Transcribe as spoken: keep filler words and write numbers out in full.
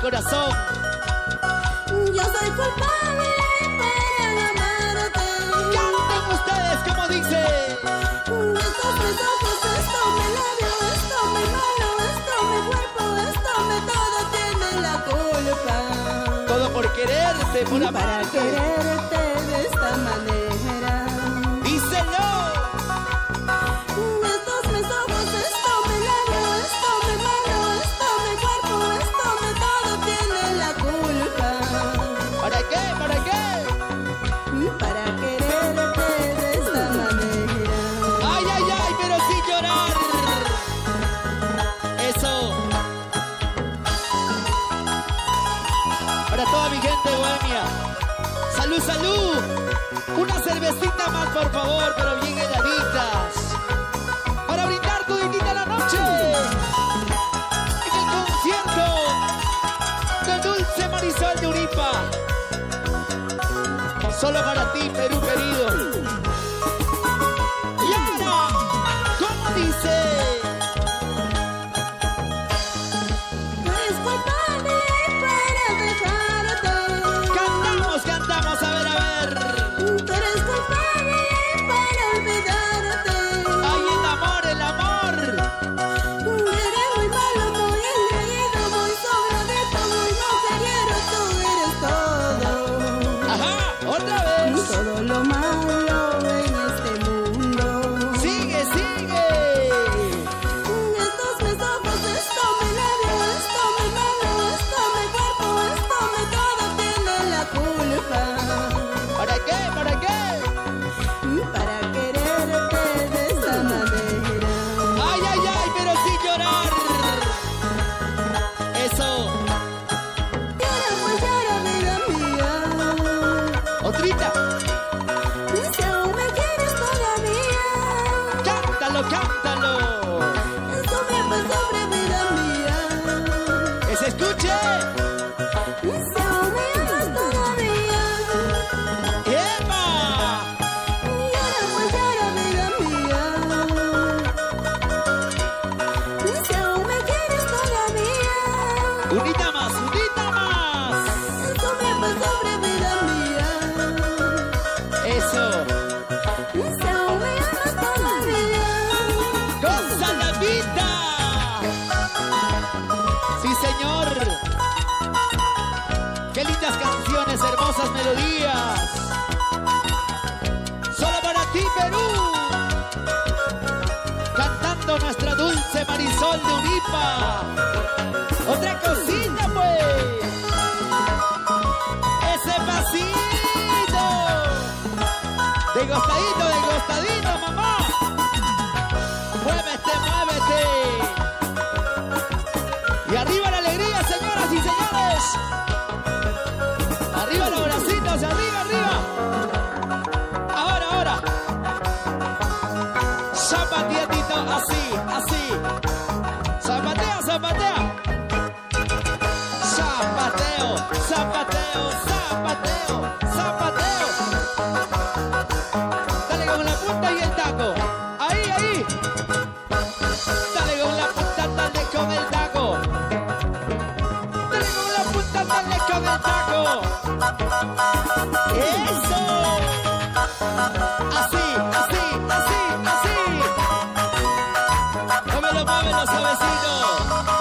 corazón. Yo soy culpable para amarte. Canten ustedes como dice. Estos mis ojos, esto mi labio, esto mi mano, esto mi cuerpo, esto mi todo tiene la culpa. Todo por quererte, por Para amarte. quererte de esta manera. Díselo. Estos mis ojos, esto mi labio, esto mi mano, esto mi cuerpo, esto mi todo tiene la culpa. ¿Para qué? ¿Para qué? Para quererte de esta manera. Ay, ay, ay, pero sin llorar. Eso. Para toda mi gente bohemia. Salud, salud. Una cervecita más, por favor, pero bien heladitas. Para brindar toditita la noche. En el concierto de Dulce Marisol de Uripa. Solo para ti, Perú querido. Y ahora, ¿cómo dice? Eres culpable para dejarte. Cantamos, cantamos, a ver, a ver. Tú eres culpable para olvidarte. Ay, el amor, el amor. Eres muy malo, muy engreído, muy sobradito, muy mujeriero. Tú eres todo. Ajá, otra vez. Todo lo malo en este mundo. Sigue, sigue. Estos mis ojos, esto mi labio, esto mi mano, esto mi cuerpo, esto mi todo tiene la culpa. ¿Para qué? ¿Para qué? Para quererte de esta manera. Ay, ay, ay, pero sin llorar. Eso. Llora pues llora, vida mía. Otrita. Si aún me quieres todavía. Cántalo, cántalo. Sube pues sobre vida mía. Que se escuche. Si aún me amas todavía. ¡Epa! Llora pues llora, vida mía. Si aún me quieres todavía. Unita más, unita más. Sube pues sobre vida mía. Eso. Si aún me amas todavía. ¡Goza la vida! Sí, señor. ¡Qué lindas canciones, hermosas melodías! Solo para ti, Perú. Cantando nuestra Dulce Marisol de Unipa. Otra cosita, pues. Ese pasito. De costadito, de costadito, mamá. Muévete, muévete. Y arriba la alegría, señoras y señores. Arriba los bracitos, arriba, arriba. Ahora, ahora. Zapateadito, así, así. Zapatea, zapatea. Zapateo, zapateo, zapateo, zapateo. Dale con la punta y el taco. Ahí, ahí. Dale con la punta, dale con el taco. Dale con la punta, dale con el taco. Eso. Así, así, así, así. Muévelo, muévelo, suavecito.